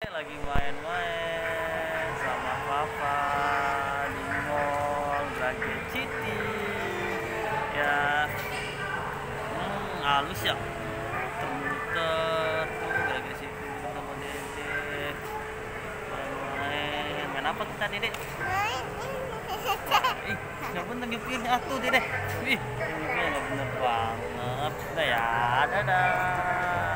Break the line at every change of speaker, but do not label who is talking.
Lagi main-main sama papa di mall Graget City ya. Halus ya, muter tuh Graget City sama Dede. Main apa kita, Dede? Ih, nggak bener nyupirnya tuh, Dede. Ih, nggak bener banget. Udah ya, dadah.